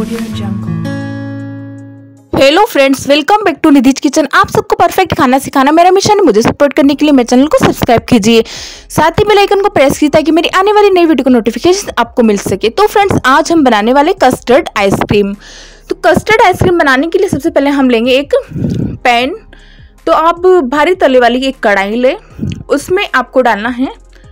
Audio Jungle। Hello friends, welcome back to Nidhi's kitchen. आप सबको perfect खाना सिखाना मेरा मिशन है। मुझे सपोर्ट करने के लिए मेरे चैनल को सब्सक्राइब कीजिए, साथ ही बेल आइकन को प्रेस कीजिए ताकि मेरी आने वाली नई वीडियो का नोटिफिकेशन आपको मिल सके। तो फ्रेंड्स, आज हम बनाने वाले कस्टर्ड आइसक्रीम। तो कस्टर्ड आइसक्रीम बनाने के लिए सबसे पहले हम लेंगे एक पैन। तो आप भारी तले वाली एक कढ़ाई ले, उसमें आपको डालना है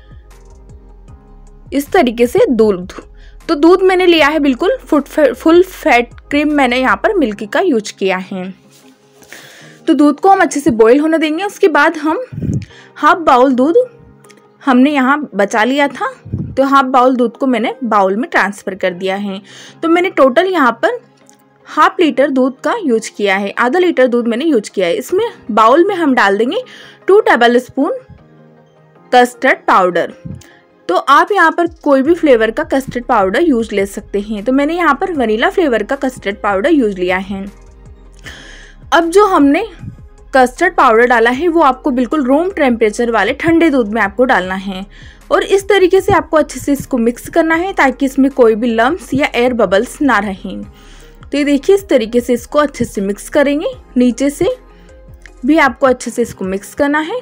इस तरीके से दूध। तो दूध मैंने लिया है बिल्कुल फुल फैट क्रीम, मैंने यहाँ पर मिल्की का यूज किया है। तो दूध को हम अच्छे से बॉईल होने देंगे। उसके बाद हम हाफ बाउल दूध हमने यहाँ बचा लिया था, तो हाफ बाउल दूध को मैंने बाउल में ट्रांसफ़र कर दिया है। तो मैंने टोटल यहाँ पर हाफ लीटर दूध का यूज किया है, आधा लीटर दूध मैंने यूज किया है। इसमें बाउल में हम डाल देंगे 2 टेबल स्पून कस्टर्ड पाउडर। तो आप यहाँ पर कोई भी फ्लेवर का कस्टर्ड पाउडर यूज ले सकते हैं। तो मैंने यहाँ पर वनीला फ्लेवर का कस्टर्ड पाउडर यूज लिया है। अब जो हमने कस्टर्ड पाउडर डाला है वो आपको बिल्कुल रूम टेम्परेचर वाले ठंडे दूध में आपको डालना है, और इस तरीके से आपको अच्छे से इसको मिक्स करना है ताकि इसमें कोई भी लम्स या एयर बबल्स ना रहें। तो ये देखिए, इस तरीके से इसको अच्छे से मिक्स करेंगे। नीचे से भी आपको अच्छे से इसको मिक्स करना है।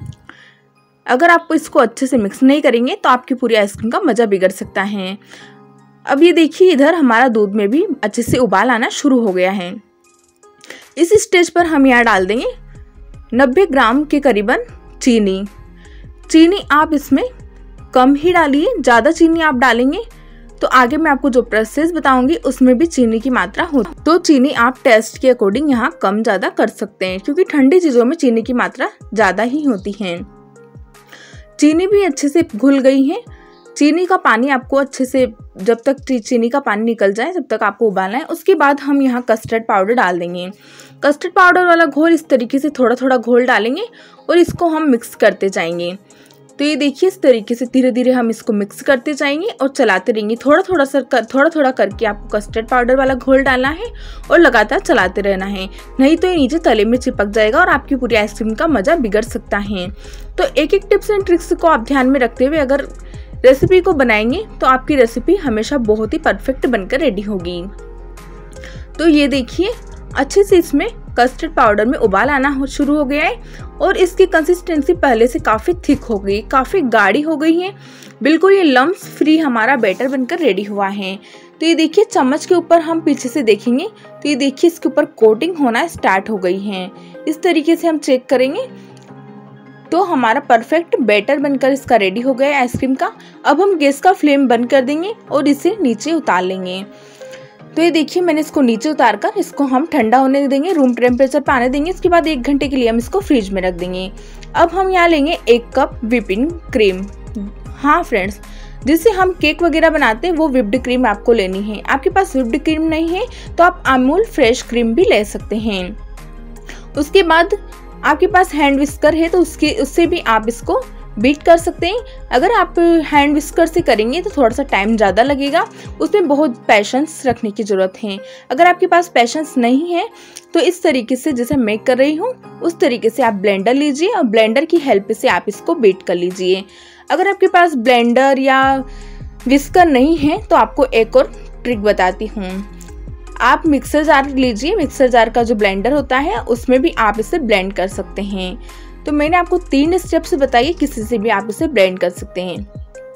अगर आप इसको अच्छे से मिक्स नहीं करेंगे तो आपकी पूरी आइसक्रीम का मज़ा बिगड़ सकता है। अब ये देखिए, इधर हमारा दूध में भी अच्छे से उबाल आना शुरू हो गया है। इस स्टेज पर हम यहाँ डाल देंगे 90 ग्राम के करीबन चीनी। चीनी आप इसमें कम ही डालिए, ज़्यादा चीनी आप डालेंगे तो आगे मैं आपको जो प्रोसेस बताऊंगी उसमें भी चीनी की मात्रा हो, तो चीनी आप टेस्ट के अकॉर्डिंग यहाँ कम ज़्यादा कर सकते हैं, क्योंकि ठंडी चीज़ों में चीनी की मात्रा ज़्यादा ही होती है। चीनी भी अच्छे से घुल गई है। चीनी का पानी आपको अच्छे से, जब तक चीनी का पानी निकल जाए तब तक आपको उबालना है। उसके बाद हम यहाँ कस्टर्ड पाउडर डाल देंगे। कस्टर्ड पाउडर वाला घोल इस तरीके से थोड़ा थोड़ा घोल डालेंगे और इसको हम मिक्स करते जाएंगे। तो ये देखिए, इस तरीके से धीरे धीरे हम इसको मिक्स करते जाएंगे और चलाते रहेंगे। थोड़ा थोड़ा करके आपको कस्टर्ड पाउडर वाला घोल डालना है और लगातार चलाते रहना है, नहीं तो ये नीचे तले में चिपक जाएगा और आपकी पूरी आइसक्रीम का मज़ा बिगड़ सकता है। तो एक एक टिप्स एंड ट्रिक्स को आप ध्यान में रखते हुए अगर रेसिपी को बनाएंगे तो आपकी रेसिपी हमेशा बहुत ही परफेक्ट बनकर रेडी होगी। तो ये देखिए, अच्छे से इसमें कस्टर्ड पाउडर में उबाल आना शुरू हो गया है और इसकी कंसिस्टेंसी पहले से काफ़ी थिक हो गई, काफ़ी गाढ़ी हो गई है। बिल्कुल ये लम्स फ्री हमारा बैटर बनकर रेडी हुआ है। तो ये देखिए, चम्मच के ऊपर हम पीछे से देखेंगे तो ये देखिए इसके ऊपर कोटिंग होना स्टार्ट हो गई है। इस तरीके से हम चेक करेंगे तो हमारा परफेक्ट बैटर बनकर इसका रेडी हो गया है आइसक्रीम का। अब हम गैस का फ्लेम बंद कर देंगे और इसे नीचे उतार लेंगे। तो ये देखिए, मैंने इसको नीचे उतार कर इसको हम ठंडा होने देंगे, रूम टेम्परेचर पर आने देंगे। उसके बाद 1 घंटे के लिए हम इसको फ्रिज में रख देंगे। अब हम यहाँ लेंगे 1 कप व्हिपिंग क्रीम। हाँ फ्रेंड्स, जिससे हम केक वगैरह बनाते हैं वो व्हिप्ड क्रीम आपको लेनी है। आपके पास व्हिप्ड क्रीम नहीं है तो आप अमूल फ्रेश क्रीम भी ले सकते हैं। उसके बाद आपके पास हैंड विस्कर है तो उससे भी आप इसको बीट कर सकते हैं। अगर आप हैंड विस्कर से करेंगे तो थोड़ा सा टाइम ज़्यादा लगेगा, उसमें बहुत पेशेंस रखने की ज़रूरत है। अगर आपके पास पेशेंस नहीं है तो इस तरीके से जैसे मैं कर रही हूँ उस तरीके से आप ब्लेंडर लीजिए और ब्लेंडर की हेल्प से आप इसको बीट कर लीजिए। अगर आपके पास ब्लेंडर या विस्कर नहीं है तो आपको एक और ट्रिक बताती हूँ। आप मिक्सर जार लीजिए, मिक्सर जार का जो ब्लेंडर होता है उसमें भी आप इसे ब्लेंड कर सकते हैं। तो मैंने आपको 3 स्टेप्स बताइए, किसी से भी आप इसे ब्लेंड कर सकते हैं।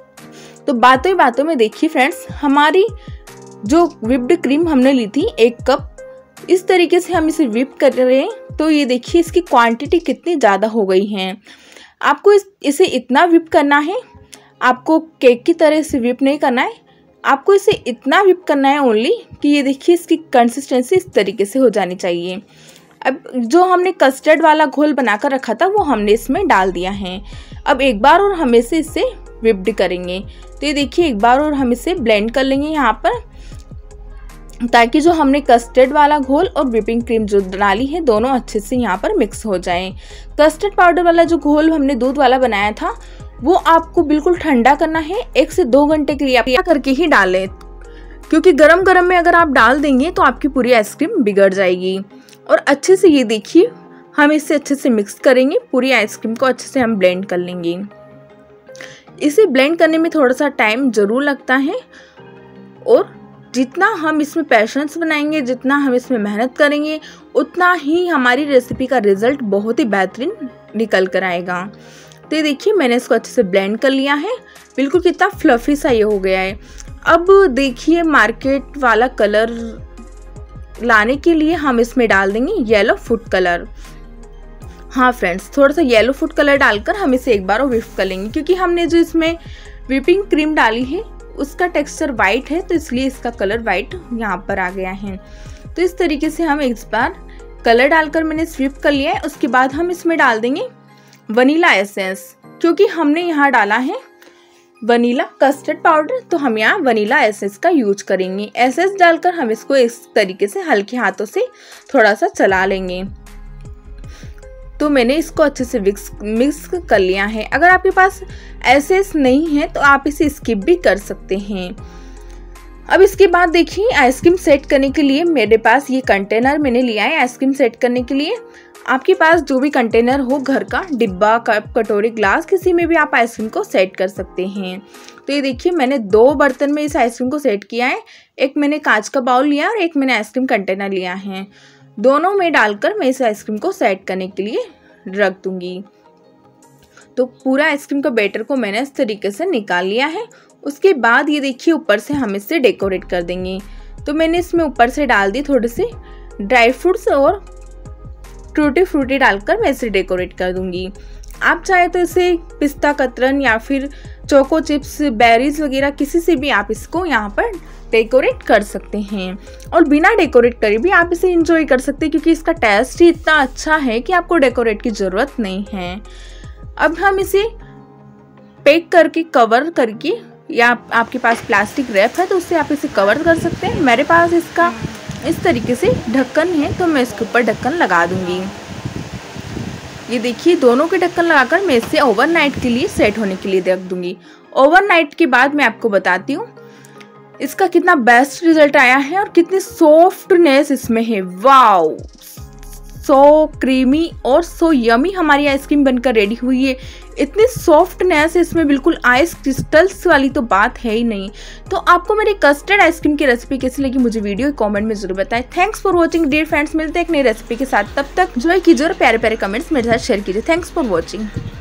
तो बातों ही बातों में देखिए फ्रेंड्स, हमारी जो व्हिप्ड क्रीम हमने ली थी 1 कप, इस तरीके से हम इसे व्हिप कर रहे हैं। तो ये देखिए इसकी क्वांटिटी कितनी ज़्यादा हो गई है। आपको इसे इतना व्हिप करना है, आपको केक की तरह से व्हिप नहीं करना है, आपको इसे इतना व्हिप करना है ओनली कि ये देखिए इसकी कंसिस्टेंसी इस तरीके से हो जानी चाहिए। अब जो हमने कस्टर्ड वाला घोल बनाकर रखा था वो हमने इसमें डाल दिया है। अब एक बार और हम इसे व्हिप्ड करेंगे। तो ये देखिए, एक बार और हम इसे ब्लेंड कर लेंगे यहाँ पर, ताकि जो हमने कस्टर्ड वाला घोल और व्हिपिंग क्रीम जो डाली है दोनों अच्छे से यहाँ पर मिक्स हो जाएं। कस्टर्ड पाउडर वाला जो घोल हमने दूध वाला बनाया था वो आपको बिल्कुल ठंडा करना है। 1 से 2 घंटे के लिए आप करके ही डालें, क्योंकि गरम गरम में अगर आप डाल देंगे तो आपकी पूरी आइसक्रीम बिगड़ जाएगी। और अच्छे से ये देखिए, हम इसे अच्छे से मिक्स करेंगे, पूरी आइसक्रीम को अच्छे से हम ब्लेंड कर लेंगे। इसे ब्लेंड करने में थोड़ा सा टाइम ज़रूर लगता है और जितना हम इसमें पैशंस बनाएंगे, जितना हम इसमें मेहनत करेंगे, उतना ही हमारी रेसिपी का रिज़ल्ट बहुत ही बेहतरीन निकल कर आएगा। तो ये देखिए मैंने इसको अच्छे से ब्लेंड कर लिया है, बिल्कुल कितना फ्लफ़ी सा ये हो गया है। अब देखिए मार्केट वाला कलर लाने के लिए हम इसमें डाल देंगे येलो फूड कलर। हाँ फ्रेंड्स, थोड़ा सा येलो फूड कलर डालकर हम इसे एक बार विप कर लेंगे, क्योंकि हमने जो इसमें व्हिपिंग क्रीम डाली है उसका टेक्सचर वाइट है, तो इसलिए इसका कलर वाइट यहाँ पर आ गया है। तो इस तरीके से हम एक बार कलर डालकर मैंने स्विप कर लिया है। उसके बाद हम इसमें डाल देंगे वनीला एसेंस, क्योंकि हमने यहाँ डाला है वनीला कस्टर्ड पाउडर, तो हम यहाँ वनीला एसेंस का यूज करेंगे। एसेंस डालकर हम इसको इस तरीके से हल्के हाथों से थोड़ा सा चला लेंगे। तो मैंने इसको अच्छे से मिक्स कर लिया है। अगर आपके पास एसेंस नहीं है तो आप इसे स्किप भी कर सकते हैं। अब इसके बाद देखिए आइसक्रीम सेट करने के लिए मेरे पास ये कंटेनर मैंने लिया है आइसक्रीम सेट करने के लिए। आपके पास जो भी कंटेनर हो घर का, डिब्बा, कप, कटोरी, ग्लास, किसी में भी आप आइसक्रीम को सेट कर सकते हैं। तो ये देखिए मैंने 2 बर्तन में इस आइसक्रीम को सेट किया है। एक मैंने कांच का बाउल लिया और एक मैंने आइसक्रीम कंटेनर लिया है। दोनों में डालकर मैं इस आइसक्रीम को सेट करने के लिए रख दूंगी। तो पूरा आइसक्रीम का बैटर को मैंने इस तरीके से निकाल लिया है। उसके बाद ये देखिए ऊपर से हम इसे डेकोरेट कर देंगे। तो मैंने इसमें ऊपर से डाल दी थोड़े से ड्राई फ्रूट्स और टूटी फ्रूटी डालकर मैं इसे डेकोरेट कर दूंगी। आप चाहे तो इसे पिस्ता कतरन या फिर चोको चिप्स, बेरीज वगैरह किसी से भी आप इसको यहाँ पर डेकोरेट कर सकते हैं। और बिना डेकोरेट करे भी आप इसे एंजॉय कर सकते हैं, क्योंकि इसका टेस्ट ही इतना अच्छा है कि आपको डेकोरेट की ज़रूरत नहीं है। अब हम इसे पैक करके कवर करके, या आपके पास प्लास्टिक रैप है तो उससे आप इसे कवर कर सकते हैं। मेरे पास इसका इस तरीके से ढक्कन है, तो मैं इसके ऊपर ढक्कन लगा दूंगी। ये देखिए दोनों के ढक्कन लगाकर मैं इसे ओवरनाइट के लिए सेट होने के लिए रख दूंगी। ओवरनाइट के बाद मैं आपको बताती हूँ इसका कितना बेस्ट रिजल्ट आया है और कितनी सॉफ्टनेस इसमें है। वाओ, सो क्रीमी और सो यमी हमारी आइसक्रीम बनकर रेडी हुई है। इतनी सॉफ्टनेस है इसमें, बिल्कुल आइस क्रिस्टल्स वाली तो बात है ही नहीं। तो आपको मेरी कस्टर्ड आइसक्रीम की रेसिपी कैसी लगी मुझे वीडियो कमेंट में जरूर बताएं। Thanks for watching dear friends, मिलते हैं एक नई रेसिपी के साथ। तब तक एंजॉय कीजिए और प्यारे प्यारे कमेंट्स मेरे साथ शेयर कीजिए। Thanks for watching.